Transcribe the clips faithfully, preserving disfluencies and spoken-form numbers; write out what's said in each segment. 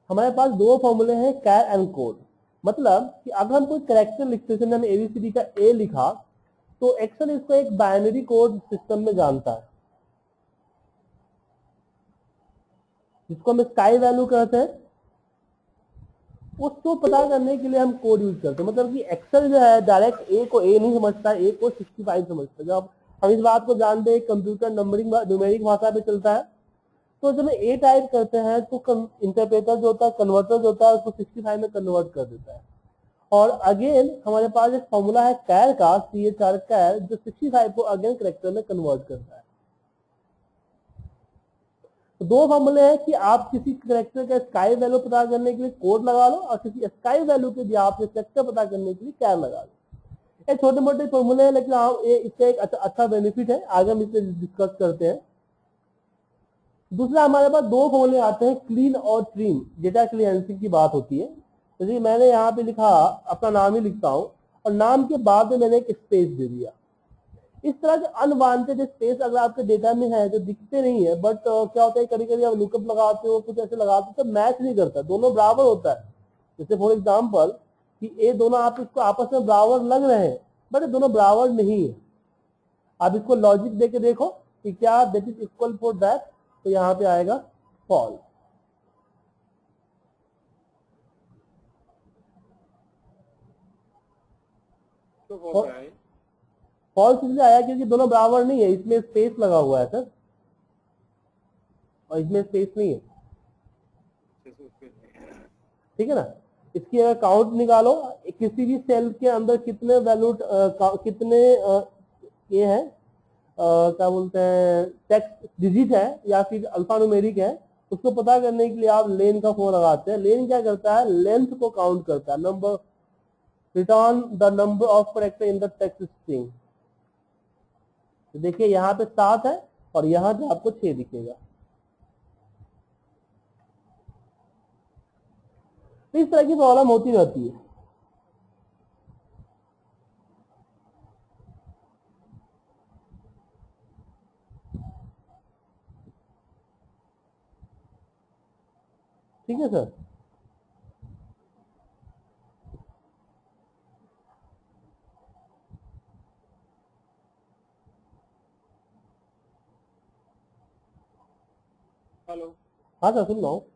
हमारे पास दो फॉर्मूले हैं कैर एंड कोड। मतलब कि अगर हम कोई कैरेक्टर लिखते हैं, हमने एबीसीडी का ए लिखा, तो एक्सेल इसको एक बाइनरी कोड सिस्टम में जानता है, जिसको हम स्काई वैल्यू कहते हैं। उसको पता करने के लिए हम कोड यूज करते हैं। मतलब कि एक्सेल जो है डायरेक्ट ए को ए नहीं समझता, ए को सिक्सटी फाइव समझता है। जब हम इस बात को जानते हैं कंप्यूटर नंबरिंग न्यूमेरिक भाषा पे चलता है, तो जब ए टाइप करते हैं तो इंटरप्रेटर जो होता है, कन्वर्टर जो होता है, उसको सिक्सटी फाइव में कन्वर्ट कर देता है। और अगेन हमारे पास एक फॉर्मूला है कैर का, सी एच आर कैर, जो सिक्सटी फाइव को अगेन कैरेक्टर में कन्वर्ट करता है। तो दो फॉर्मूले हैं कि आप किसी कैरेक्टर का स्काई वैल्यू पता करने के लिए कोड लगा लो, और किसी स्काई वैल्यू के भी आप कैरेक्टर पता करने के लिए कैर लगा लो। ये छोटे मोटे फॉर्मूले हैं, लेकिन आप ये इसका एक अच्छा, अच्छा बेनिफिट है, आगे हम इसे डिस्कस करते हैं। दूसरा हमारे पास दो फॉर्मूले आते हैं क्लीन और ट्रिम, डेटा क्लियरेंसिंग की बात होती है। तो जी मैंने यहाँ पे लिखा, अपना नाम ही लिखता हूँ और नाम के बाद में मैंने एक स्पेस दे दिया। इस तरह के अनवांटेड स्पेस अगर आपके डेटा में है जो दिखते नहीं है, बट क्या होता है कभी कभी आप लुकअप लगाते हो, कुछ ऐसे लगाते हो तो मैच नहीं करता, दोनों बराबर होता है। जैसे फॉर एग्जाम्पल कि ये दोनों आप इसको आपस में बराबर लग रहे हैं, बट दोनों बराबर नहीं है। आप इसको लॉजिक दे के देखो कि क्या that is equal for that, तो यहाँ पे आएगा फॉल्स। फॉल्स इसलिए आया क्योंकि दोनों बराबर नहीं है, इसमें स्पेस लगा हुआ है सर, और इसमें स्पेस नहीं है। ठीक है ना। इसकी अगर काउंट निकालो, किसी भी सेल के अंदर कितने वैल्यू कितने आ, ये है आ, क्या बोलते हैं टेक्स्ट डिजिट है या फिर अल्फान्यूमेरिक है, उसको पता करने के लिए आप लेन का फोन लगाते हैं। लेन क्या करता है, लेंथ को काउंट करता है, number return the number of character in the text string. तो देखिए यहाँ पे सात है और यहाँ पे आपको छह दिखेगा। तो इस तरह की प्रॉब्लम होती रहती है। ठीक है सर। हेलो, हाँ सर सुन रहा हूँ।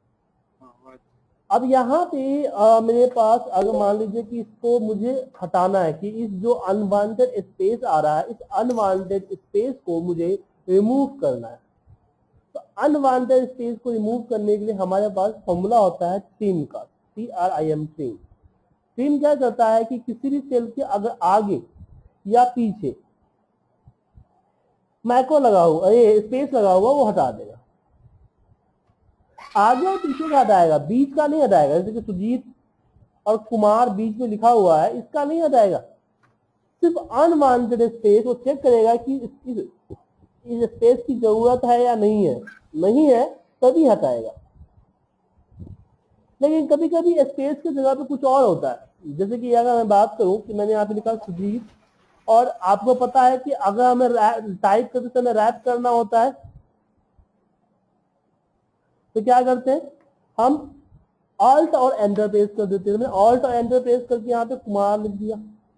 अब यहाँ पे आ, मेरे पास अगर मान लीजिए कि इसको मुझे हटाना है, कि इस जो अनवांटेड स्पेस आ रहा है, इस अनवांटेड स्पेस को मुझे रिमूव करना है। तो अनवांटेड स्पेस को रिमूव करने के लिए हमारे पास फॉर्मूला होता है ट्रिम का, T R I M trim. Trim क्या करता है कि किसी भी सेल के अगर आगे या पीछे मैक्रो लगा हुआ, ये स्पेस लगा हुआ, वो हटा देगा। आगे और पीछे का हटाएगा, बीच का नहीं हटाएगा। जैसे कि सुजीत और कुमार बीच में लिखा हुआ है, इसका नहीं हटाएगा। सिर्फ अनवांटेड स्पेस वो चेक करेगा कि इस, इस स्पेस की जरूरत है या नहीं है, नहीं है तभी हटाएगा। लेकिन कभी कभी स्पेस की जगह पे कुछ और होता है। जैसे कि अगर मैं बात करूं कि मैंने यहाँ पे लिखा सुजीत, और आपको पता है कि अगर हमें टाइप करते समय रैप करना होता है, तो क्या करते हैं हम ऑल्ट और एंटर प्रेस कर देते हैं। मैंने ऑल्ट और एंटर प्रेस करके यहाँ पे कुमार लिख दिया।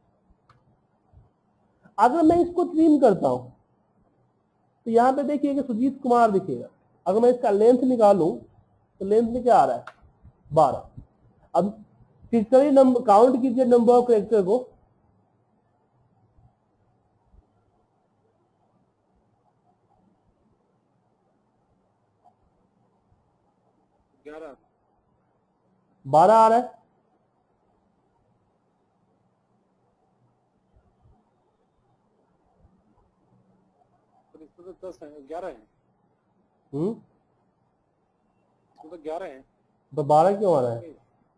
अगर मैं इसको ट्रिम करता हूं तो यहाँ पे देखिए कि सुजीत कुमार दिखेगा। अगर मैं इसका लेंथ निकालूं तो लेंथ में क्या आ रहा है, बारह। अब फिजिकली नंबर काउंट कीजिए नंबर ऑफ कैरेक्टर को, ग्यारह बारह आ रहा है। इसमें तो दस है, ग्यारह है। हम्म इसमें तो ग्यारह है, तो बारह क्यों आ रहा है?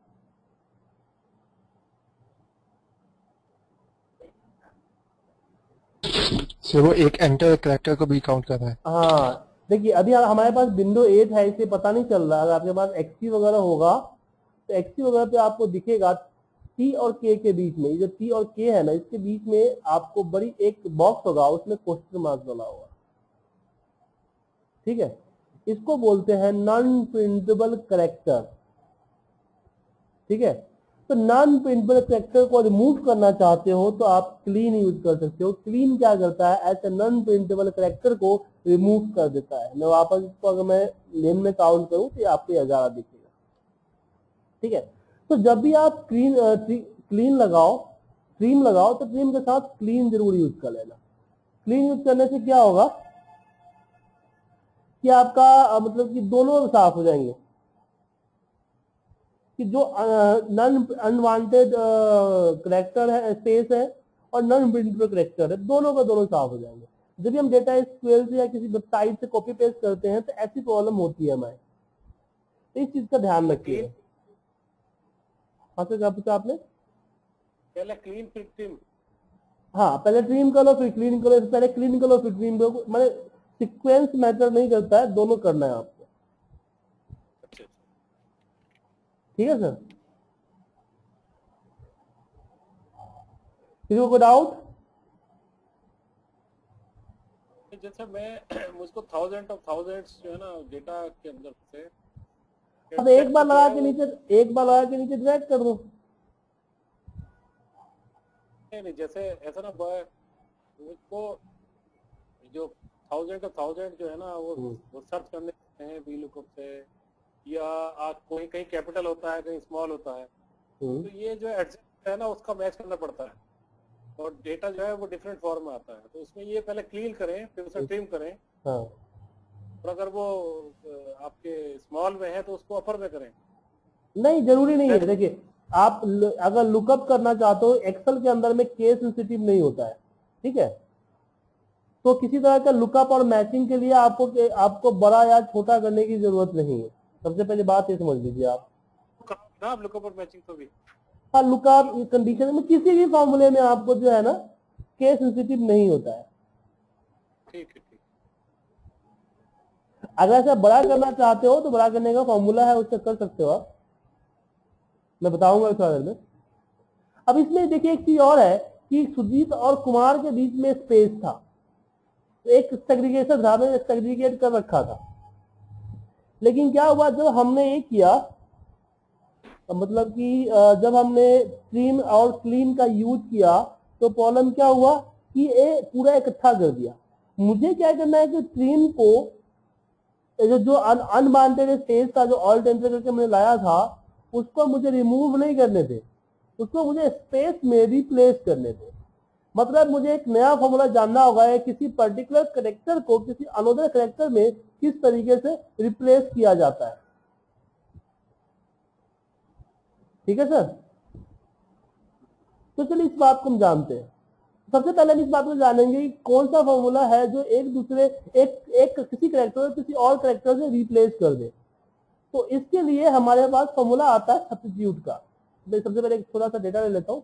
सर वो एक एंटर कैरेक्टर को भी काउंट कर रहा है। हाँ देखिए अभी हमारे पास विंडो एट है, इसे पता नहीं चल रहा। अगर आपके पास एक्सी वगैरह होगा तो एक्सी वगैरह पे आपको दिखेगा टी और के के बीच में, ये जो टी और के है ना, इसके बीच में आपको बड़ी एक बॉक्स होगा, उसमें क्वेश्चन मार्क डाला होगा। ठीक है, इसको बोलते हैं नॉन प्रिंटेबल कैरेक्टर। ठीक है। तो नॉन प्रिंटेबल कैरेक्टर को रिमूव करना चाहते हो तो आप क्लीन यूज कर सकते हो। क्लीन क्या करता है, ऐसे नॉन प्रिंटेबल कैरेक्टर को रिमूव कर देता है। मैं वापस इसको अगर मैं नेम में काउंट करूं तो ये आपको ग्यारह दिखेगा, ठीक है। तो जब भी आप क्लीन क्लीन लगाओ ट्रिम लगाओ तो ट्रिम के साथ क्लीन जरूर यूज कर लेना। क्लीन यूज करने से क्या होगा कि आपका अ, मतलब कि दोनों साफ हो जाएंगे, कि जो नॉन अनवांटेड करेक्टर है स्पेस है और नॉन प्रिंटेबल करेक्टर है, दोनों का दोनों साफ हो जाएंगे। जब भी हम डेटा एसक्यूएल से या किसी वेबसाइट से कॉपी पेस्ट करते हैं तो ऐसी प्रॉब्लम होती है हमारे, तो इस चीज का ध्यान रखिए। हाँ सर, क्या पूछा आपने? पहले क्लीन फिर ट्रिम। हाँ, पहले ट्रिम कर लो फिर क्लीन करो, पहले क्लीन कर लो फिर ट्रिम करो, मैंने सीक्वेंस मैटर नहीं करता है, दोनों करना है आपको। अच्छा अच्छा। ठीक है सर, किसी को कोई डाउट? जैसे मैं मुझको थाउजेंड ऑफ थाउजेंड्स जो है ना डेटा के अंदर से अब एक बार जो लगा है के वो- नीचे एक बार लगा के नीचे ड्रैग कर दो। नहीं नहीं, जैसे ऐसा ना ब- मुझको जो थाउजेंड ऑफ थाउजेंड जो है ना वो हम्म, वो सर्च करने देते हैं वी लुकअप से, या आप कोई कहीं कैपिटल होता है कहीं स्मॉल होता है, हम्म, तो ये जो एडजस्ट है ना उसका मैच करना पड़ता है, और डेटा जो है वो डिफरेंट फॉर्म में आता है। तो उसमें ये पहले क्लीन करें फिर उसे ट्रिम करें, हाँ। और अगर वो अ, आपके स्मॉल में है तो उसको अपर में करें। नहीं, जरूरी नहीं है। That- देखिए, आप ल- अगर लुकअप करना चाहते हो, एक्सेल के अंदर में केस सेंसिटिव नहीं होता है, ठीक है। तो किसी तरह का लुकअप और मैचिंग के लिए आपको आपको बड़ा या छोटा करने की जरूरत नहीं है। सबसे पहले बात ये समझ लीजिए आप। ना आप लुकअप और मैचिंग तो भी हाँ, लुकअप कंडीशन में किसी भी फॉर्मूले में आपको जो है ना केस सेंसिटिव नहीं होता है। ठीक है ठीक। अगर ऐसा बड़ा करना चाहते हो तो बड़ा करने का फॉर्मूला है, उससे कर सकते हो आप, मैं बताऊंगा थोड़ा देर में। अब इसमें देखिए एक चीज और है कि सुजीत और कुमार के बीच में स्पेस था, तो एक सेग्रीगेशन था, मैंने सेग्रीगेट कर रखा था। लेकिन क्या हुआ जब हमने ये किया, मतलब कि अ, जब हमने ट्रिम और क्लीन का यूज किया तो प्रॉब्लम क्या हुआ कि ये पूरा इकट्ठा कर दिया। मुझे क्या करना है कि ट्रिम को जो जो अनवांटेड स्पेस था, जो ऑल टेंटर करके मैंने लाया था, उसको मुझे रिमूव नहीं करने थे, उसको मुझे स्पेस में रिप्लेस करने थे। मतलब मुझे एक नया फॉर्मूला जानना होगा है किसी पर्टिकुलर करेक्टर को किसी अनदर करेक्टर में किस तरीके से रिप्लेस किया जाता है। ठीक है सर, तो चलिए इस बात को हम जानते हैं। सबसे पहले हम इस बात को जानेंगे कि कौन सा फॉर्मूला है जो एक दूसरे एक एक किसी करेक्टर को किसी और करेक्टर से रिप्लेस कर दे। तो इसके लिए हमारे पास फॉर्मूला आता है सब्स्टिट्यूट का। मैं सबसे पहले एक थोड़ा सा डेटा ले लेता हूं।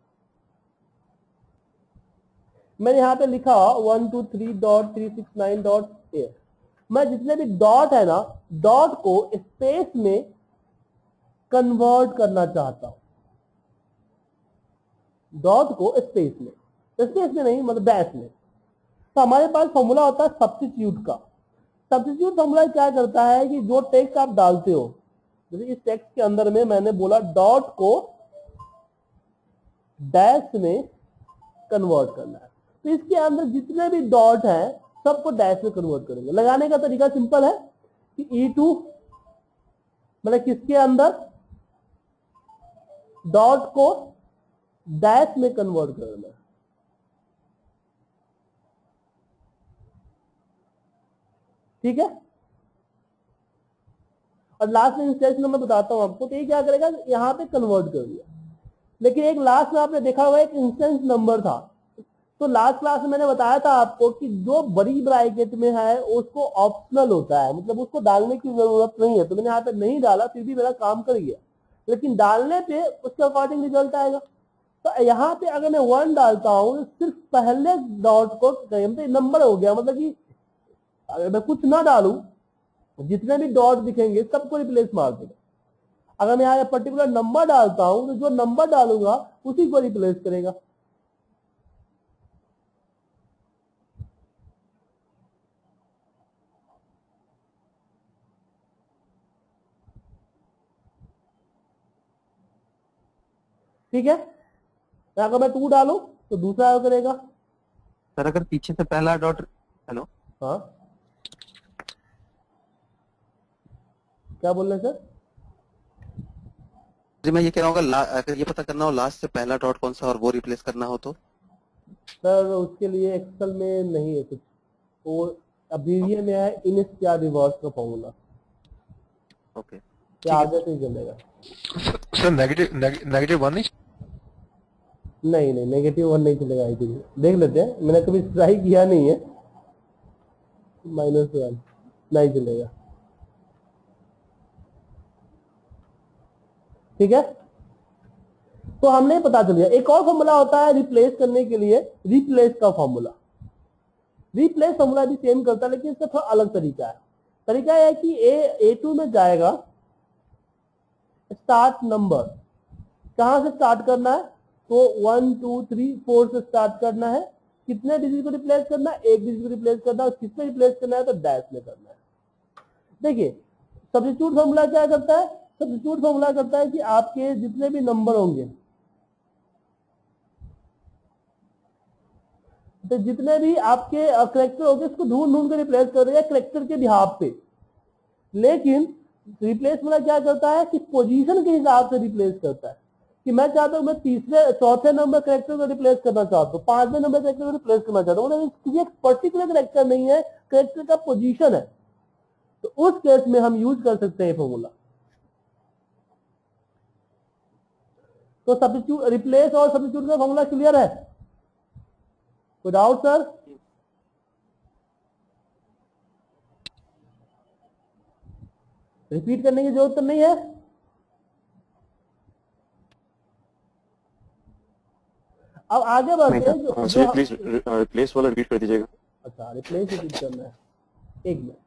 मैंने यहाँ पे लिखा one two three dot three six nine dot A. मैं जितने भी डॉट है ना, डॉट को स्पेस में कन्वर्ट करना चाहता हूं। डॉट को स्पेस में, स्पेस में नहीं मतलब डैश में। तो हमारे पास फॉर्मूला होता है सब्स्टिट्यूट का। सब्स्टिट्यूट फॉर्मूला क्या करता है कि जो टेक्स्ट आप डालते हो, जैसे इस टेक्स्ट के अंदर में मैंने बोला डॉट को डैश में कन्वर्ट करना है, तो इसके अंदर जितने भी डॉट है सबको डैश में कन्वर्ट करेंगे। लगाने का तरीका सिंपल है कि ई टू मतलब किसके अंदर डॉट को डैश में कन्वर्ट करना है। ठीक है, और लास्ट में इंस्टेंस नंबर बताता हूं आपको। तो ये क्या करेगा, यहां पे कन्वर्ट कर दिया। लेकिन एक लास्ट में आपने देखा हुआ एक इंस्टेंस नंबर था, तो लास्ट क्लास में मैंने बताया था आपको कि जो बड़ी ब्रैकेट में है उसको ऑप्शनल होता है, मतलब उसको डालने की जरूरत नहीं है। तो मैंने यहाँ पे नहीं डाला, फिर भी मेरा काम कर गया, लेकिन डालने पे उसके अकॉर्डिंग रिजल्ट आएगा। तो यहाँ पे अगर मैं वन डालता हूँ सिर्फ पहले डॉट को नंबर हो गया, मतलब कि अगर मैं कुछ ना डालू जितने भी डॉट दिखेंगे सबको रिप्लेस मार देगा। अगर मैं यहाँ पर्टिकुलर नंबर डालता हूं तो जो नंबर डालूंगा उसी को रिप्लेस करेगा। ठीक है, अगर मैं टू डालूं तो दूसरा एरो करेगा। सर अगर पीछे से पहला डॉट, हेलो हाँ क्या बोल रहे हैं सर? जी मैं ये कह रहा हूँ अगर अगर ये पता करना हो लास्ट से पहला डॉट कौन सा और वो रिप्लेस करना हो तो? सर उसके लिए एक्सेल में नहीं है कुछ, और अभी ये में है इनिस क्या रिवर्स का फॉर्मूला, ओके क्या आगे से ही चलेगा। सर नेगेटिव नेगेटिव वन नहीं? नहीं नहीं नेगेटिव वन नहीं चलेगा, आई थिंक देख लेते हैं, मैंने कभी ट्राई किया नहीं है। माइनस वन नहीं चलेगा, ठीक है। तो हमने पता चल गया। एक और फॉर्मूला होता है रिप्लेस करने के लिए, रिप्लेस का फॉर्मूला। रिप्लेस फॉर्मूला भी सेम करता है लेकिन इसका थोड़ा अलग तरीका है। तरीका यह है कि ए ए टू में जाएगा, स्टार्ट नंबर कहां से स्टार्ट करना है, तो वन टू थ्री फोर से स्टार्ट करना है। कितने डिजिट को रिप्लेस करना है, एक डिजिट को रिप्लेस करना है, और किसमें रिप्लेस करना है तो डैश में करना है। देखिए सब्स्टिट्यूट फॉर्मूला क्या करता है, सब्स्टिट्यूट फॉर्मूला करता है कि आपके जितने भी नंबर होंगे, तो जितने भी आपके करेक्टर होंगे उसको ढूंढ ढूंढ कर रिप्लेस कर रहे हैं करेक्टर के बिहाफ पे। लेकिन रिप्लेस वाला क्या करता है कि पोजीशन के हिसाब से रिप्लेस करता है, कि मैं चाहता हूं मैं तीसरे चौथे नंबर करेक्टर को रिप्लेस करना चाहता हूं, पांचवें नंबर करेक्टर को रिप्लेस करना चाहता हूं, मतलब किसी एक पर्टिकुलर करेक्टर नहीं है, करेक्टर का पोजीशन है। तो उस केस में हम यूज कर सकते हैं फॉर्मूला। तो सब्स्टिट्यूट रिप्लेस और सब्स्टिट्यूट का फॉर्मूला क्लियर है? कोई डाउट सर? रिपीट करने की जरूरत तो नहीं है? अब आगे बढ़ते हैं। जो, जो प्लीज रिप्लेस वाला रिपीट कर दीजिएगा। अच्छा रिप्लेस रिपीट करना है, एक मिनट।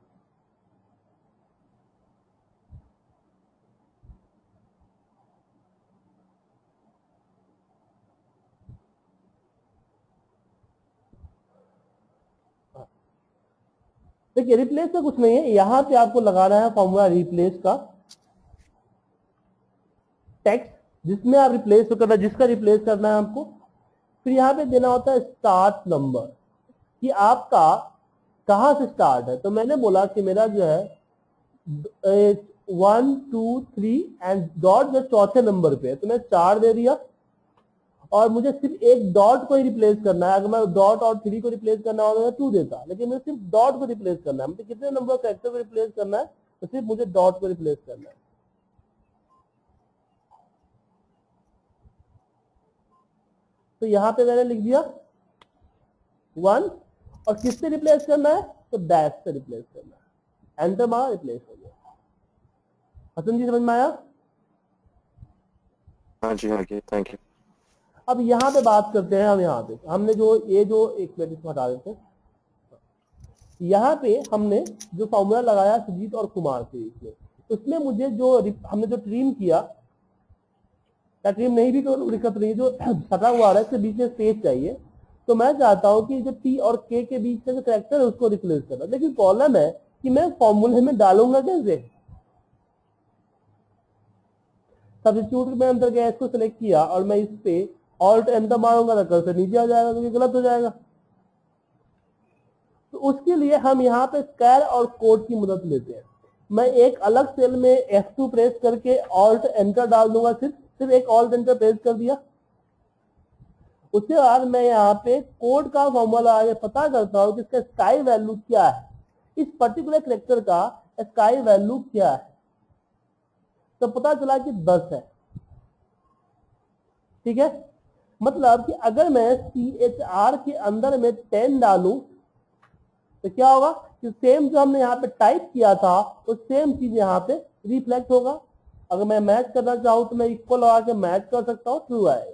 देखिए रिप्लेस का कुछ नहीं है, यहां पे आपको लगाना है फॉर्मूला रिप्लेस का टेक्स्ट, जिसमें आप रिप्लेस करना, जिसका रिप्लेस करना है आपको। फिर यहाँ पे देना होता है स्टार्ट नंबर, कि आपका कहां से स्टार्ट है। तो मैंने बोला कि मेरा जो है one two three and dot जो चौथे नंबर पे है, तो मैं चार दे दिया, और मुझे सिर्फ एक डॉट को ही रिप्लेस करना है। अगर मैं डॉट और थ्री को रिप्लेस करना होगा तो टू देता, लेकिन मुझे सिर्फ डॉट को रिप्लेस करना है। मुझे कितने नंबर कैरेक्टर को रिप्लेस करना है, तो सिर्फ मुझे डॉट को रिप्लेस करना है। तो यहां पे मैंने लिख दिया वन, और किससे रिप्लेस करना है तो डैश से रिप्लेस करना है। एंटर मारा, रिप्लेस हो गया। हसन जी समझ में आया? हाँ जी हाँ जी थैंक यू। अब यहाँ पे बात करते हैं हम। यहाँ पे हमने जो ये जो एक मिनट इसको हटा देते हैं। यहाँ पे हमने जो फॉर्मूला लगाया सुजीत और कुमार के बीच में, उसमें मुझे जो हमने जो ट्रिम किया, या ट्रिम नहीं भी तो दिक्कत नहीं, जो सटा हुआ आ रहा है इसके बीच में स्पेस चाहिए। तो मैं चाहता हूं कि जो टी और के के बीच का जो कैरेक्टर है उसको रिप्लेस करना। लेकिन प्रॉब्लम है कि मैं फॉर्मूले में डालूंगा कैसे। सब्स्टिट्यूट में अंदर गया, इसको सिलेक्ट किया, और मैं इस पे ऑल्ट एंटर मारूंगा तो कर्सर नीचे आ जाएगा, क्योंकि गलत हो जाएगा। तो उसके लिए हम यहाँ पे स्क्वायर और कोड की मदद लेते हैं। मैं एक अलग सेल में एफ टू प्रेस करके ऑल्ट एंटर डाल दूंगा, सिर्फ सिर्फ एक ऑल्ट एंटर प्रेस कर दिया। उसके बाद मैं यहाँ पे कोड का फॉर्मूला आगे पता करता हूँ कि इसका स्काई वैल्यू क्या है, इस पर्टिकुलर कैरेक्टर का स्काई वैल्यू क्या है। तो पता चला कि दस है, ठीक है। मतलब कि अगर मैं सी एच आर के अंदर में टेन डालूं तो क्या होगा कि सेम जो हमने यहाँ पे टाइप किया था वो सेम चीज यहाँ पे रिफ्लेक्ट होगा। अगर मैं मैच करना चाहूं तो मैं इक्वल लगा के मैच कर सकता हूं, ट्रू आएगा।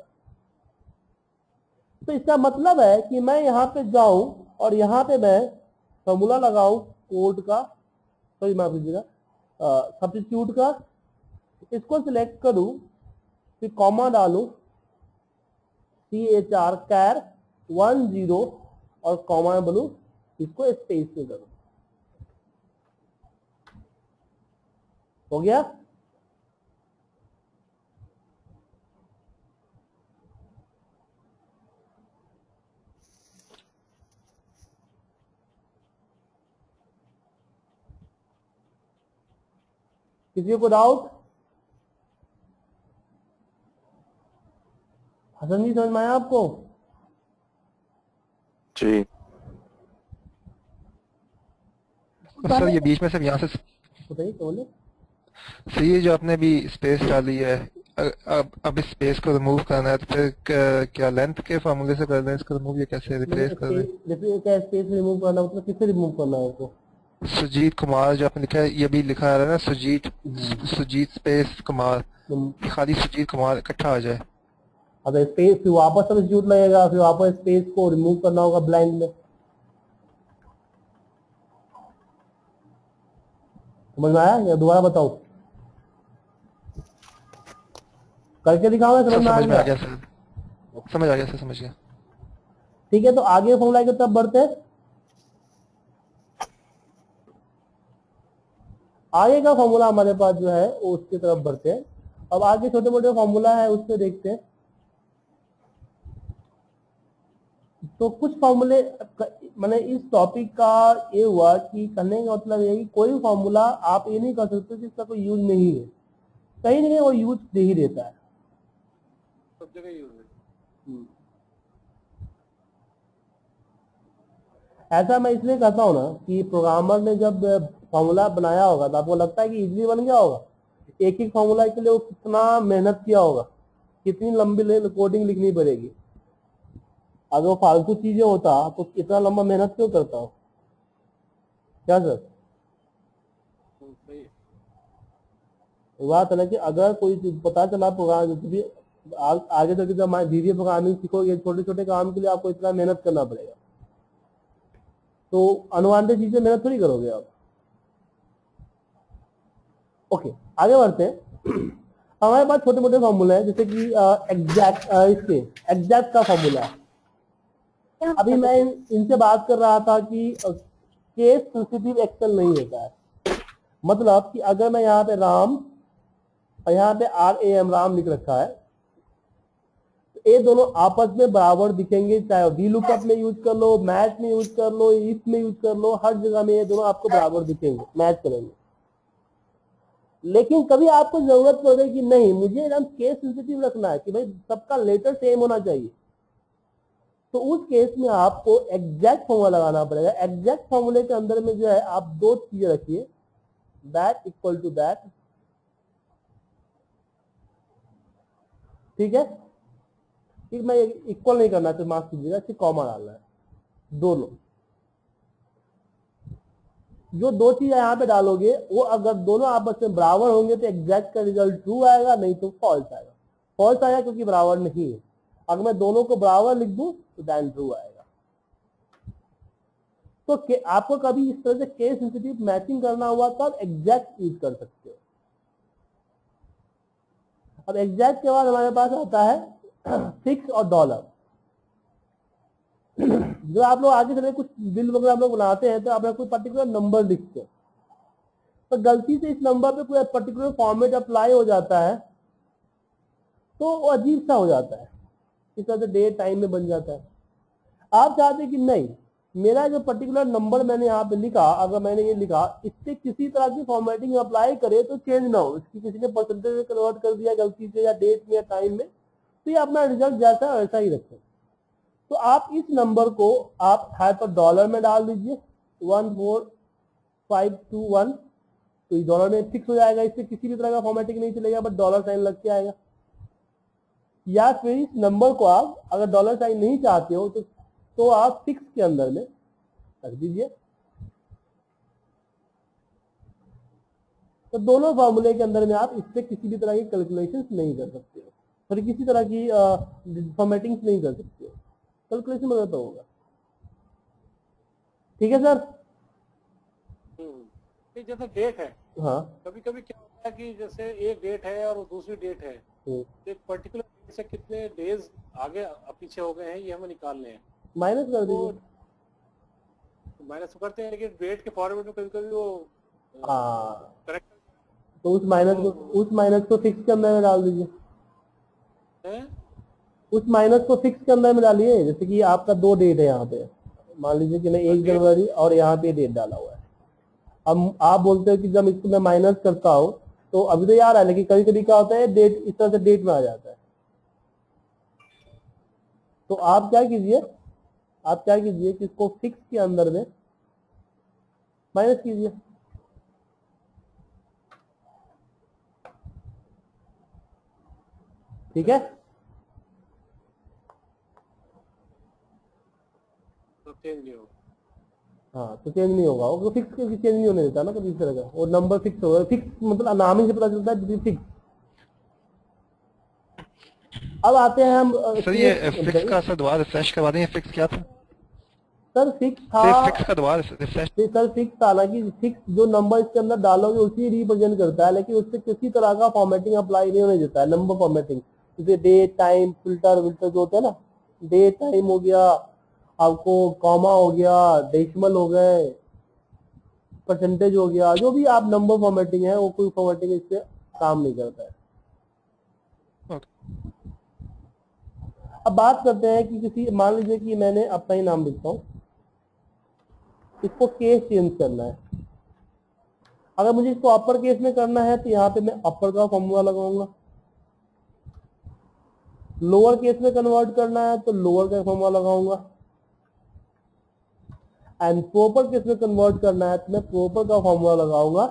तो इसका मतलब है कि मैं यहाँ पे जाऊं और यहाँ पे मैं फॉर्मूला लगाऊं कोड का, सॉरी माफ कीजिएगा, सब्स्टिट्यूट का, इसको सिलेक्ट करूं, फिर कॉमा डालूं, C H R char one zero और कॉमा बोलूं, इसको स्पेस में करूं, हो गया। किसी को डाउट? हसन जी समझ में आया आपको? जी सर ये बीच में से यहाँ से बताइए क्या बोले? सर ये जो आपने भी स्पेस डाली है, अ- अब अब इस स्पेस को रिमूव करना है तो फिर क- क्या लेंथ के फार्मूले से कर दें इसको रिमूव, या कैसे रिप्लेस कर दें? जैसे क्या स्पेस रिमूव करना है, मतलब किससे रिमूव करना है उसको? सुजीत कुमार जो आपने लिखा है, ये भी लिखा आ रहा है ना, सुजीत सुजीत स्पेस कुमार, तुम- खाली सुजीत कुमार इकट्ठा आ जाए। अगर स्पेस फिर वापस सब्स्टिट्यूट लगेगा, फिर वापस स्पेस को रिमूव करना होगा ब्लाइंड में। समझ में आया या दोबारा बताओ? करके दिखाओ, सर समझ में आ समझ में आ गया? गया सर, समझ आ गया सर, समझ गया। ठीक है, तो आगे फॉर्मूला की तरफ बढ़ते हैं। आगे का फॉर्मूला हमारे पास जो है वो उसकी तरफ बढ़ते हैं। अब आगे छोटे मोटे फॉर्मूला है उससे देखते हैं। तो कुछ फॉर्मूले मैंने इस टॉपिक का ये हुआ कि कहने का मतलब ये कि कोई फॉर्मूला आप ये नहीं कर सकते कि इसका कोई यूज नहीं है, कहीं ना कहीं वो यूज दे ही देता है। सब जगह यूज है। ऐसा मैं इसलिए कहता हूँ ना कि प्रोग्रामर ने जब फॉर्मूला बनाया होगा तो आपको लगता है कि इजीली बन गया होगा? एक एक फॉर्मूला के लिए वो कितना मेहनत किया होगा, कितनी लंबी कोडिंग लिखनी पड़ेगी। अगर वो फालतू चीजें होता तो इतना लंबा मेहनत क्यों करता हो? क्या सर? तो सही है। बात है ना कि अगर कोई चीज पता चला प्रोग्राम भी आ, आगे चल के जब धीरे प्रोग्रामिंग सीखोगे, छोटे छोटे काम के लिए आपको इतना मेहनत करना पड़ेगा, तो अनवांटेड चीजें मेहनत थोड़ी करोगे आप। ओके, आगे बढ़ते हैं। हमारे पास छोटे मोटे फॉर्मूले हैं, जैसे कि एग्जैक्ट इसके एग्जैक्ट का फॉर्मूला। अभी मैं इन, इनसे बात कर रहा था कि केस सेंसिटिव एक्सेल नहीं होता है। मतलब कि अगर मैं यहाँ पे राम और यहाँ पे आर ए एम राम लिख रखा है, तो ये दोनों आपस में बराबर दिखेंगे, चाहे वी लुकअप में यूज कर लो, मैच में यूज कर लो, इफ में यूज कर लो, हर जगह में ये दोनों आपको बराबर दिखेंगे, मैच करेंगे। लेकिन कभी आपको जरूरत पड़े कि नहीं मुझे एकदम केस सेंसिटिव रखना है कि भाई सबका लेटर सेम होना चाहिए, तो उस केस में आपको एग्जैक्ट फॉर्मूला लगाना पड़ेगा। एग्जैक्ट फॉर्मूले के अंदर में जो है आप दो चीजें रखिए, दैट इक्वल टू दैट, ठीक है? ठीक, मैं इक्वल नहीं करना तो माफ कीजिएगा, सिर्फ कॉमा डालना है, दोनों। जो दो चीजें यहाँ पे डालोगे वो अगर दोनों आपस में बराबर होंगे तो एग्जैक्ट का रिजल्ट ट्रू आएगा, नहीं तो फॉल्स आएगा। फॉल्स आएगा क्योंकि बराबर नहीं है। अगर मैं दोनों को बराबर लिख दूं तो दैन ट्रू आएगा। तो के, आपको कभी इस तरह से केस सेंसिटिव मैचिंग करना हुआ तो आप एग्जैक्ट यूज कर सकते हो। अब एग्जैक्ट के बाद हमारे पास आता है फिक्स और डॉलर। जो आप लोग आगे चले कुछ बिल वगैरह आप लोग बनाते हैं तो आप कोई पर्टिकुलर नंबर लिखते हैं, तो गलती से इस नंबर पे कोई पर्टिकुलर फॉर्मेट अप्लाई हो जाता है तो वो अजीब सा हो जाता है, इस तरह से डेट टाइम में बन जाता है। आप चाहते हैं कि नहीं, मेरा जो पर्टिकुलर नंबर मैंने यहाँ पे लिखा, अगर मैंने ये लिखा इससे किसी तरह की फॉर्मेटिंग अप्लाई करे तो चेंज ना हो, इसकी किसी ने परसेंटेज में कन्वर्ट कर दिया गलती से या डेट में या टाइम में, तो ये अपना रिजल्ट जैसा है वैसा ही रखें। तो आप इस नंबर को आप है तो डॉलर में डाल दीजिए one four five two one, तो इस डॉलर में फिक्स हो जाएगा, इससे किसी भी तरह का फॉर्मेटिंग नहीं चलेगा, बट डॉलर साइन लग के आएगा। या फिर इस नंबर को आप अगर डॉलर साइन नहीं चाहते हो तो, तो आप फिक्स के अंदर में रख दीजिए। तो दोनों फॉर्मूले के अंदर में आप इससे किसी भी तरह की कैलकुलेशंस नहीं कर सकते हो, फिर किसी तरह की फॉर्मेटिंग नहीं कर सकते हो, कैलकुलेशन में तो होगा। ठीक है सर? हम्म। ये जैसे डेट है, हाँ, कभी कभी क्या होता है कि जैसे एक डेट है और दूसरी डेट है, एक पर्टिकुलर डेट से कितने डेज आगे पीछे हो गए हैं ये हमें निकालने हैं, माइनस कर तो दीजिए। माइनस करते हैं, लेकिन डेट के फॉर्मेट में कभी कभी वो हाँ, करेक्ट तो उस माइनस को उस माइनस को फिक्स के अंदर में डाल दीजिए। है। उस माइनस को फिक्स के अंदर में डालिए। जैसे कि आपका दो डेट है यहाँ पे, मान लीजिए कि मैं एक जनवरी और यहाँ पे डेट डाला हुआ है। अब आप बोलते हो कि जब इसको मैं माइनस करता हूँ तो अभी तो यार है, लेकिन कभी कभी क्या होता है डेट इस तरह से डेट में आ जाता है। तो आप क्या कीजिए, आप क्या कीजिए कि इसको फिक्स के अंदर में माइनस कीजिए। ठीक है, तो चेंज नहीं होगा। हाँ तो चेंज नहीं होगा, वो फिक्स क्योंकि चेंज नहीं होने देता ना कभी इस तरह का, और नंबर फिक्स होगा। फिक्स मतलब नाम ही से पता चलता है फिक्स। अब आते हैं हम अ, सर ये space- फिक्स का सर दोबारा रिफ्रेश करवा दें, फिक्स क्या था? सर फिक्स था, सर फिक्स का दोबारा रिफ्रेश। सर फिक्स था ना कि फिक्स जो नंबर इसके अंदर डालोगे उसी रिप्रेजेंट करता है, लेकिन उससे किसी तरह का फॉर्मेटिंग अप्लाई नहीं होने देता है, नंबर फॉर्मेटिंग। जैसे डेट टाइम फिल्टर विल्टर जो होता है ना, डेट टाइम हो गया, आपको कॉमा हो गया, डेसिमल हो गए, परसेंटेज हो गया, जो भी आप नंबर फॉर्मेटिंग है वो कोई फॉर्मेटिंग इससे काम नहीं करता है। अब बात करते हैं कि किसी, मान लीजिए कि मैंने अपना ही नाम लिखता हूं, इसको केस चेंज करना है। अगर मुझे इसको अपर केस में करना है तो यहाँ पे मैं अपर का फॉर्मूला लगाऊंगा, लोअर केस में कन्वर्ट करना है तो लोअर का फॉर्मूला लगाऊंगा, एंड प्रॉपर केस में कन्वर्ट करना है तो मैं प्रॉपर का फॉर्मूला लगाऊंगा,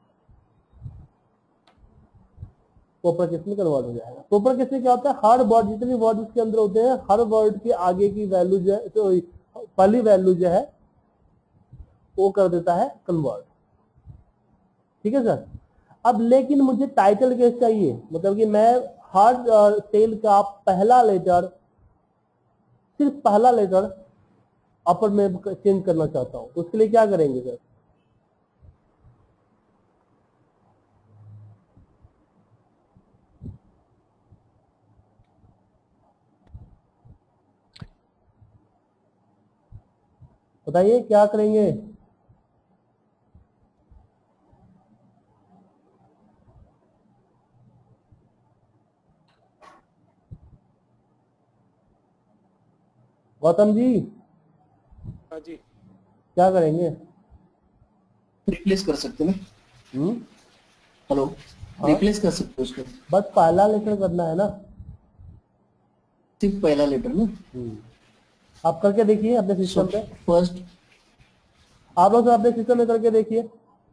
प्रॉपर केस में कन्वर्ट हो जाएगा। प्रॉपर केस में क्या होता है, हर वर्ड, जितने वर्ड उसके अंदर होते हैं, हर वर्ड के आगे की वैल्यू जो है, तो पहली वैल्यू जो है वो कर देता है कन्वर्ट। ठीक है सर। अब लेकिन मुझे टाइटल केस चाहिए, मतलब कि मैं हर सेल का पहला लेटर, सिर्फ पहला लेटर अपर में चेंज करना चाहता हूं, तो उसके लिए क्या करेंगे सर? बताइए क्या करेंगे? गौतम जी हाँ जी, क्या करेंगे? रिप्लेस कर सकते हैं। हम्म हेलो, हाँ? रिप्लेस कर सकते हो उसको, बस पहला लेटर करना है ना। सिर्फ पहला लेटर ना। आप करके देखिए अपने सिस्टम पे, फर्स्ट आप लोग अपने सिस्टम में करके देखिए।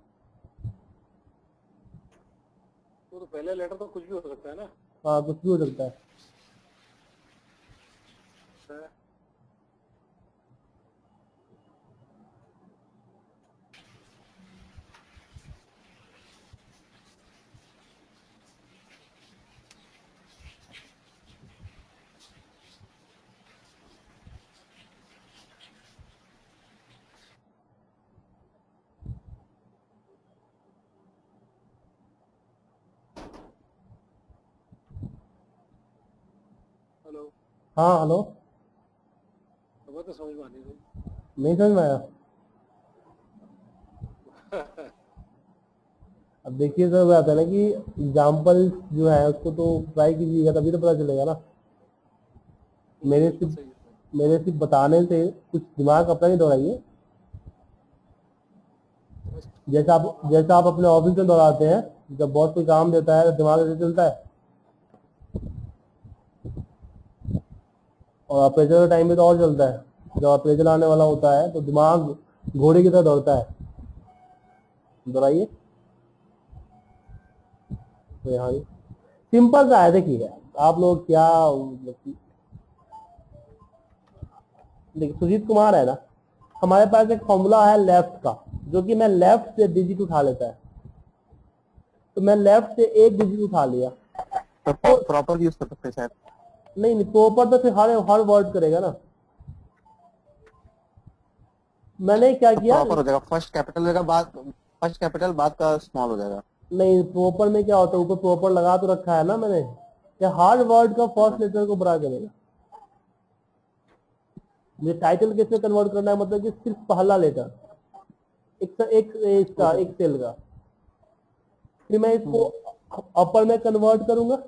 वो तो पहले लेटर तो कुछ भी हो सकता है ना। हाँ कुछ भी हो सकता है। हेलो, हाँ हेलो, वो तो समझ में आ नहीं रही। नहीं समझ में आया? अब देखिए सर, बात है ना कि एग्जाम्पल जो है उसको तो ट्राई कीजिएगा तभी तो पता चलेगा ना। मेरे सिर्फ सही है। मेरे सिर्फ बताने से कुछ दिमाग अपना नहीं दौड़ाइए। जैसा आप जैसा आप अपने ऑफिस में दौड़ाते हैं, जब बॉस कोई काम देता है तो दिमाग ऐसे चलता है, और अप्रेजल के टाइम में तो और चलता है। जब अप्रेजल आने वाला होता है तो दिमाग घोड़े की तरह दौड़ता है। दौड़ाइए। तो यहाँ सिंपल सा है, देखिए आप लोग क्या, देखिए सुजीत कुमार है ना, हमारे पास एक फॉर्मूला है लेफ्ट का, जो कि मैं लेफ्ट से डिजिट उठा लेता है, तो मैं लेफ्ट से एक डिजिट उठा लिया। प्रॉपर यूज कर सकते हैं शायद। नहीं नहीं, प्रॉपर तो फिर हर हर वर्ड करेगा ना। मैंने क्या किया, प्रॉपर हो जाएगा, फर्स्ट कैपिटल होगा, बाद फर्स्ट कैपिटल बाद का स्मॉल हो जाएगा। नहीं प्रॉपर में क्या होता है, ऊपर प्रॉपर लगा तो रखा है ना मैंने, या हर वर्ड का फर्स्ट लेटर को बड़ा करेगा। मुझे टाइटल केस में कन्वर्ट करना है, मतलब कि सिर्फ पहला लेटर, एक एक इसका एक सेल का, फिर मैं इसको अपर में कन्वर्ट करूंगा,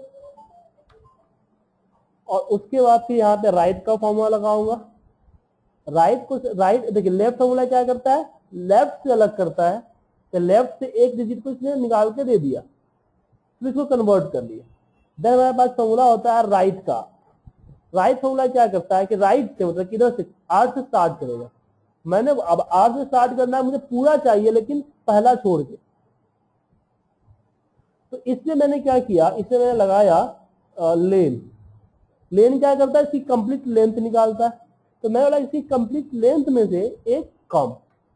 और उसके बाद फिर यहाँ पे राइट का फॉर्मूला लगाऊंगा। राइट को राइट देखिए, लेफ्ट फॉर्मूला क्या करता है, लेफ्ट से अलग करता है, तो लेफ्ट से एक डिजिट को इसने निकाल के दे दिया, फिर इसको कन्वर्ट कर लिया। देन हमारे पास फॉर्मूला होता है राइट का। राइट फॉर्मूला क्या करता है कि राइट से मतलब किधर से, आर से स्टार्ट करेगा। मैंने अब आर से स्टार्ट करना है, मुझे पूरा चाहिए लेकिन पहला छोड़ के, तो इसमें मैंने क्या किया, इसमें मैंने लगाया आ, लेन। लेन क्या करता है, इसकी कंप्लीट लेंथ निकालता है। तो मैं बोला इसकी कंप्लीट लेंथ में से एक कम,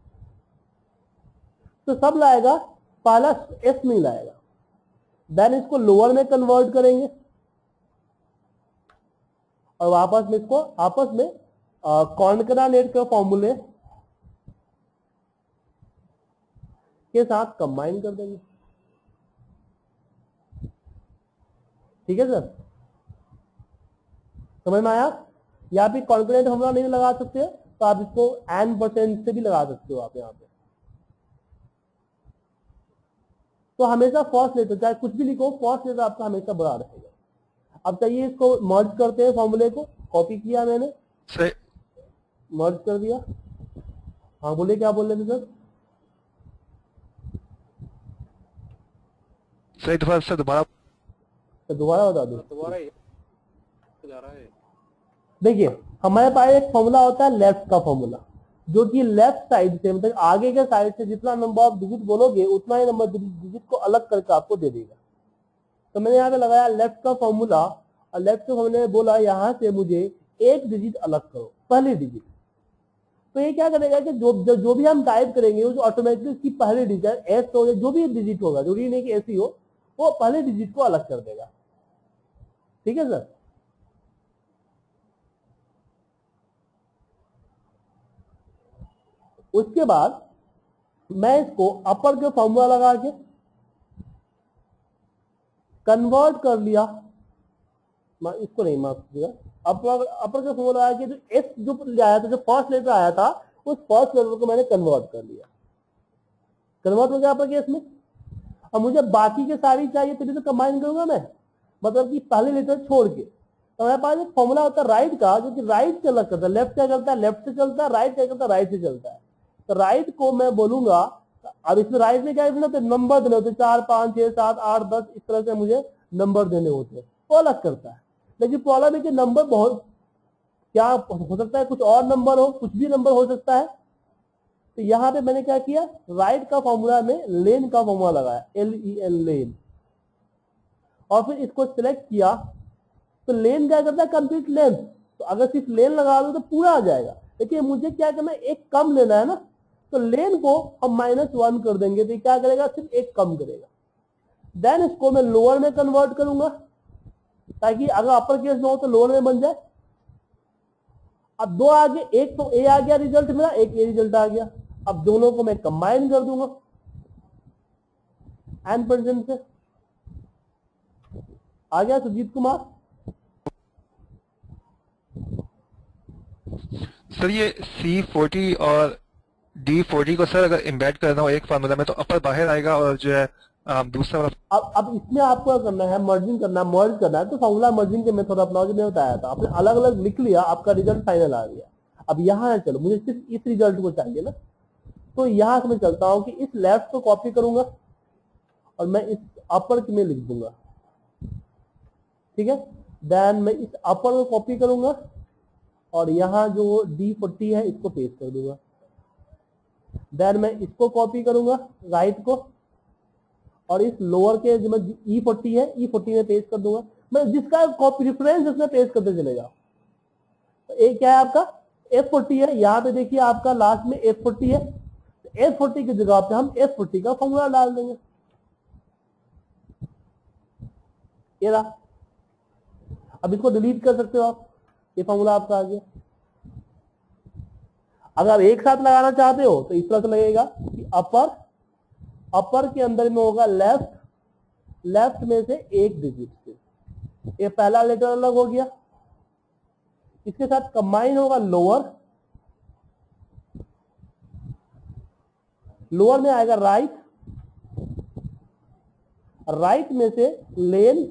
तो सब लाएगा, पहला एस नहीं लाएगा। देन इसको लोअर में कन्वर्ट करेंगे और वापस में इसको आपस में कॉन्कैटिनेट के फॉर्मूले के साथ कंबाइन कर देंगे। ठीक है सर, समझ में आया? यहाँ पे कॉन्कैटिनेट फॉर्मूला नहीं लगा सकते तो आप इसको एन परसेंट से भी लगा सकते हो आप यहाँ पे। तो हमेशा फर्स्ट लेटर, चाहे कुछ भी लिखो, फर्स्ट लेटर आपका हमेशा बड़ा रहेगा। अब चाहिए इसको मर्ज करते हैं, फॉर्मूले को कॉपी किया मैंने, सही मर्ज कर दिया। हाँ बोले, क्या बोल रहे थे सर? सही दोबारा से दोबारा तो दोबारा बता दो। दोबारा ही जा रहा है। देखिए हमारे पास एक फॉर्मूला होता है लेफ्ट का फॉर्मूला, जो कि लेफ्ट साइड से मतलब आगे के साइड से जितना नंबर ऑफ डिजिट बोलोगे उतना ही नंबर डिजिट को अलग करके आपको दे देगा। तो मैंने यहाँ पे लगाया लेफ्ट का फॉर्मूला, और लेफ्ट का फॉर्मूला बोला यहाँ से मुझे एक डिजिट अलग करो, पहली डिजिट। तो ये क्या करेगा कि जो जो, जो भी हम टाइप करेंगे उस ऑटोमेटिकली उसकी पहली डिजिट एस हो या जो भी डिजिट होगा, जरूरी नहीं कि ऐसी हो, वो पहले डिजिट को अलग कर देगा। ठीक है सर? उसके बाद मैं इसको अपर के फॉर्मूला लगा के कन्वर्ट कर लिया, इसको नहीं माफ कीजिएगा, अपर अपर के फॉर्मूला लगा के जो एस जो आया था, जो फर्स्ट लेटर आया था, उस फर्स्ट लेटर को मैंने कन्वर्ट कर लिया। कन्वर्ट हो गया अपर केस में। अब मुझे बाकी के सारी चाहिए तभी तो कंबाइन करूंगा मैं, मतलब कि पहले लेटर छोड़ के। तो हमारे पास एक फॉर्मूला होता है राइट का, जो कि राइट से अलग करता है। लेफ्ट क्या करता है, लेफ्ट से चलता है, राइट क्या करता है, राइट से चलता है। तो राइट को मैं बोलूंगा, अब इसमें राइट में क्या देना होता है, नंबर देने होते, चार पांच छह सात आठ दस, इस तरह से मुझे नंबर देने होते हैं, वो अलग करता है। लेकिन प्रॉब्लम है कि नंबर बहुत क्या हो सकता है, कुछ और नंबर हो, कुछ भी नंबर हो सकता है। तो यहाँ पे मैंने क्या किया, राइट का फॉर्मूला में लेन का फॉर्मूला लगाया, एल ई एन लेन, और फिर इसको सिलेक्ट किया। तो लेन क्या करता है, कंप्लीट लेंथ। तो अगर सिर्फ लेन लगा दो तो पूरा आ जाएगा, लेकिन मुझे क्या करना है, एक कम लेना है ना, तो लेन को हम माइनस वन कर देंगे, तो क्या करेगा, सिर्फ एक कम करेगा। देन इसको मैं लोअर में कन्वर्ट करूंगा, ताकि अगर अपर केस में हो तो लोअर में बन जाए। अब दो आगे, एक तो ए आ गया रिजल्ट मेरा, एक ए रिजल्ट आ गया। अब दोनों को मैं कंबाइन कर दूंगा एन परसेंट से। आ गया सुजीत कुमार? सर ये सी फोर्टी और डी फोर्टी को सर अगर इम्बेड करना हो एक फार्मूला में तो अपर बाहर आएगा और जो है आ, दूसरा वाला। अब अब इसमें आपको क्या करना है, मर्जिंग करना है, मर्ज करना है। तो फॉर्मूला मर्जिंग के मेथड अपना जो बताया था, आपने अलग अलग लिख लिया, आपका रिजल्ट फाइनल आ गया। अब यहाँ है, चलो मुझे सिर्फ इस रिजल्ट को चाहिए ना, तो यहाँ से मैं चलता हूँ कि इस लेफ्ट को कॉपी करूंगा और मैं इस अपर में लिख दूंगा। ठीक है, देन मैं इस अपर को कॉपी करूंगा और यहाँ जो डी फोर्टी है इसको पेस्ट कर दूंगा। देन मैं इसको कॉपी करूंगा राइट को, और इस लोअर के जो मैं ई फोर्टी है, ई फोर्टी में पेस्ट कर दूंगा। मैं जिसका कॉपी रेफरेंस इसमें पेस्ट करते चलेगा। तो एक क्या है आपका, एफ फोर्टी है, यहाँ पे देखिए आपका लास्ट में एफ फोर्टी है। एफ फोर्टी की जगह पे हम एफ फोर्टी का फॉर्मूला डाल देंगे। ये रहा। अब इसको डिलीट कर सकते हो आप, ये फॉर्मूला आपका आ गया। अगर आप एक साथ लगाना चाहते हो तो इस तरह से लगेगा कि अपर अपर के अंदर में होगा लेफ्ट, लेफ्ट में से एक डिजिट से, ये पहला लेटर अलग हो गया। इसके साथ कंबाइन होगा लोअर, लोअर में आएगा राइट, राइट में से लेन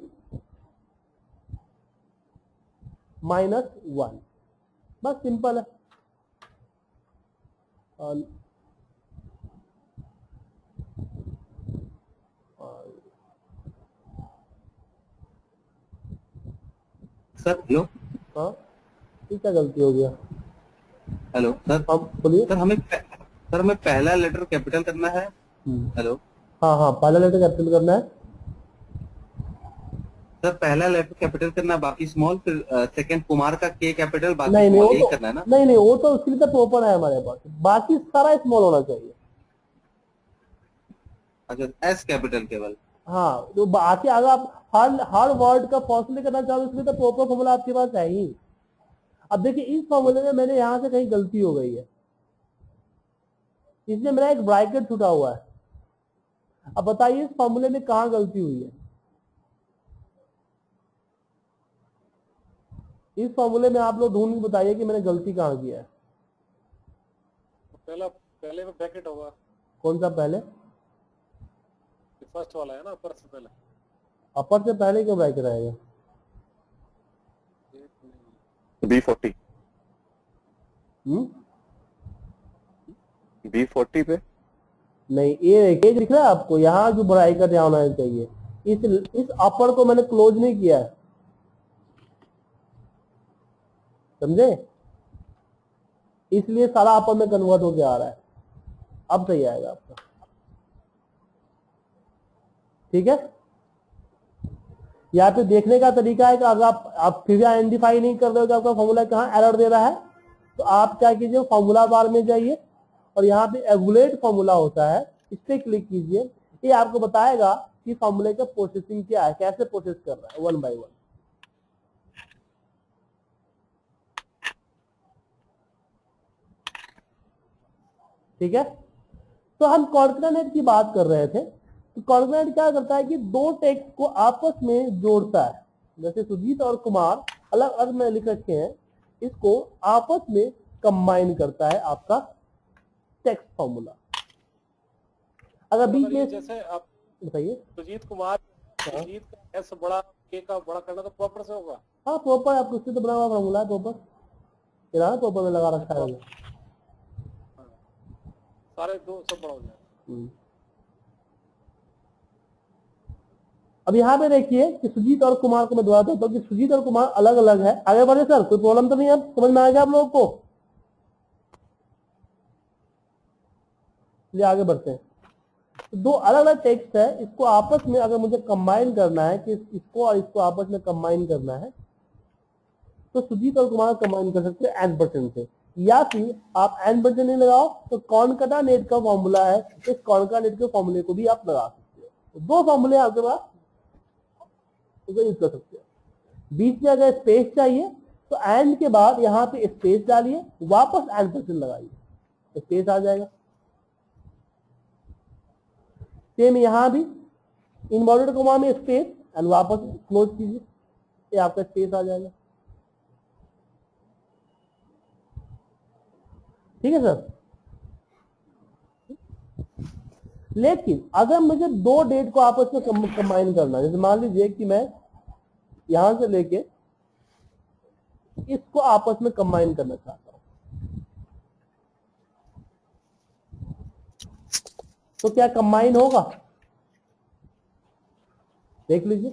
माइनस वन, बस सिंपल है। और सर हेलो हाँ ये क्या गलती हो गया? हेलो सर अब बोलिए। सर हमें सर हमें पहला लेटर कैपिटल करना है। हम्म, हेलो हाँ हाँ पहला लेटर कैपिटल करना है। सर पहला लेटर कैपिटल करना है, बाकी स्मॉल, फिर सेकंड कुमार का के कैपिटल, बाकी नहीं नहीं स्मॉल, वो यही तो करना है ना? नहीं नहीं वो तो उसके लिए तो प्रॉपर है हमारे पास, बाकी सारा स्मॉल होना चाहिए। अच्छा एस कैपिटल केवल। हाँ तो बाकी अगर आप हर हर वर्ड का फॉर्मूले करना चाहो उसमें तो प्रॉपर फॉर्मूला आपके पास है ही। अब देखिए इस फॉर्मूले में मैंने यहाँ से कहीं गलती हो गई है, इसलिए मेरा एक ब्रैकेट छूटा हुआ है। अब बताइए इस फॉर्मूले में कहाँ गलती हुई है? इस फॉर्मूले में आप लोग ढूंढ के बताइए कि मैंने गलती कहाँ किया है। पहला पहले में ब्रैकेट होगा, कौन सा पहले? फर्स्ट वाला है ना, अपर से पहले। अपर से पहले क्यों ब्रैकेट आएगा? बी फोर्टी हम्म बी फोर्टी पे नहीं ये देखिए दिख रहा है आपको, यहाँ जो ब्रैकेट यहाँ होना चाहिए। इस इस अपर को मैंने क्लोज नहीं किया है, समझे? इसलिए सारा अपर में कन्वर्ट होके आ रहा है। अब सही आएगा आपका, ठीक है। यहाँ पे देखने का तरीका है कि अगर आप आप फिर भी आइडेंटिफाई नहीं कर रहे हो कि आपका फॉर्मूला कहाँ एरर दे रहा है, तो आप क्या कीजिए फॉर्मूला बार में जाइए और यहाँ पे एगुलेट फॉर्मूला होता है, इस पे क्लिक कीजिए। ये आपको बताएगा कि फॉर्मूले का प्रोसेसिंग क्या है, कैसे प्रोसेस कर रहा है वन बाय वन। ठीक है, तो हम कॉन्कैटनेट की बात कर रहे थे। तो कॉन्कैटनेट क्या करता है कि दो टेक्स्ट को आपस में जोड़ता है। जैसे सुजीत और कुमार अलग अलग में लिख रखे हैं, इसको आपस में कंबाइन करता है आपका टेक्स्ट फॉर्मूला। अगर बीच अगर ये में जैसे आप बताइए। सुजीत कुमार, सुजीत का एस बड़ा, के का बड़ा करना तो प्रॉपर से होगा। हाँ प्रॉपर, आप उससे तो बना हुआ फॉर्मूला है प्रॉपर, प्रॉपर में लगा रखा है। हाँ, सारे दो सब बड़ा हो जाएगा। अब यहाँ पे देखिए कि सुजीत और कुमार को मैं दोहराता हूँ कि सुजीत और कुमार अलग अलग है। आगे बढ़े सर, कोई प्रॉब्लम तो नहीं है? समझ में आएगा आप लोगों को? चलिए आगे बढ़ते हैं। तो दो अलग अलग टेक्स्ट है, इसको आपस में अगर मुझे कंबाइन करना है कि इसको और इसको आपस में कंबाइन करना है, तो सुजीत और कुमार कंबाइन कर सकते हैं एन परसेंट से, या फिर आप एन परसेंट नहीं लगाओ तो कॉनकैटनेट का फॉर्मूला है, इस कॉनकैटनेट के फॉर्मूले को भी आप लगा सकते हो। तो दो फॉर्मूले आपके पास यूज कर सकते हो। बीच में अगर स्पेस चाहिए तो एंड के बाद यहाँ पे स्पेस डालिए, वापस एन परसेंट लगाइए, स्पेस आ जाएगा। सेम यहाँ भी इनवर्टेड कॉमा में स्पेस एंड वापस क्लोज कीजिए, ये आपका स्पेस आ जाएगा। ठीक है सर। लेकिन अगर मुझे दो डेट को आपस में कंबाइन करना है, जैसे मान लीजिए कि मैं यहां से लेके इसको आपस में कंबाइन करना चाहता हूं, तो क्या कंबाइन होगा? देख लीजिए,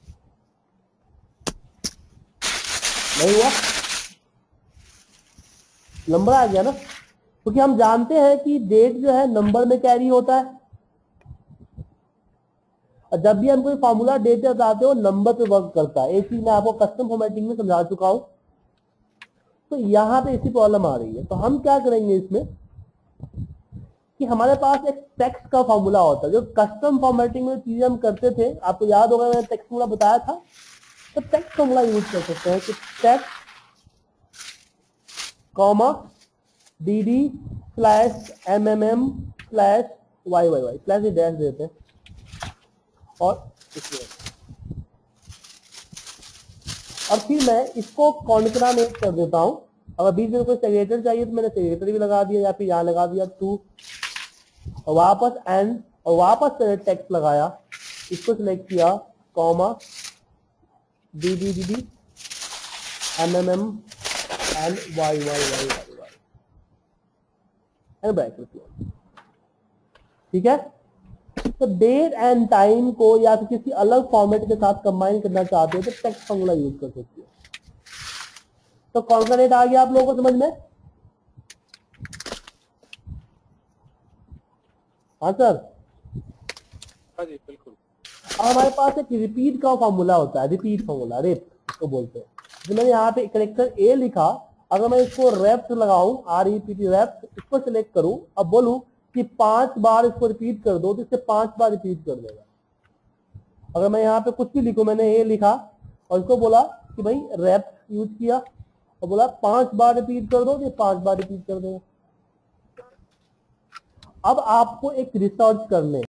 नहीं हुआ, नंबर आ गया ना, क्योंकि हम जानते हैं कि डेट जो है नंबर में कैरी होता है, और जब भी हम कोई फॉर्मूला डेट बताते हो नंबर पे वर्क करता है। एक चीज मैं आपको कस्टम फॉर्मेटिंग में समझा चुका हूं। तो यहां पे इसी प्रॉब्लम आ रही है। तो हम क्या करेंगे इसमें कि हमारे पास एक टेक्स्ट का फॉर्मूला होता है, जो कस्टम फॉर्मेटिंग में चीजें हम करते थे, आपको याद होगा मैंने टेक्स्ट फॉर्मूला बताया था। तो टेक्स्ट फॉर्मूला यूज कर सकते हैं कि text comma D D slash M M M slash Y Y Y slash dash देते हैं और और फिर मैं इसको कॉन्कैटनेट कर देता हूं। अगर बीच में कोई सेग्रेटर चाहिए तो मैंने सेग्रेटर भी लगा दिया, या फिर यहां लगा दिया टू, और वापस एंड, और वापस से टेक्स्ट लगाया, इसको सिलेक्ट किया comma D D D D M M M and Y Y Y Y Y and bracket close. ठीक है। तो डेट एंड टाइम को या फिर किसी अलग फॉर्मेट के साथ कंबाइन करना चाहते हो तो टेक्स्ट फॉर्मूला यूज कर सकते हो। तो कौन सा रेट आ गया आप लोगों को समझ में? हाँ सर, हाँ जी बिल्कुल। अब हमारे पास एक रिपीट का फॉर्मूला होता है, रिपीट फॉर्मूला, रेप इसको बोलते हैं। तो मैंने यहाँ पे करेक्टर ए लिखा, अगर मैं इसको रेप्ट लगाऊं, R E P T rept, इसको सिलेक्ट करूं, अब बोलूं कि पांच बार इसको रिपीट कर दो, तो इससे पांच बार रिपीट कर देगा। अगर मैं यहाँ पे कुछ भी लिखूं, मैंने ए लिखा और इसको बोला कि भाई रेप्ट यूज किया और बोला पांच बार रिपीट कर दो, तो पांच बार रिपीट कर देगा। अब आपको एक रिसर्च करने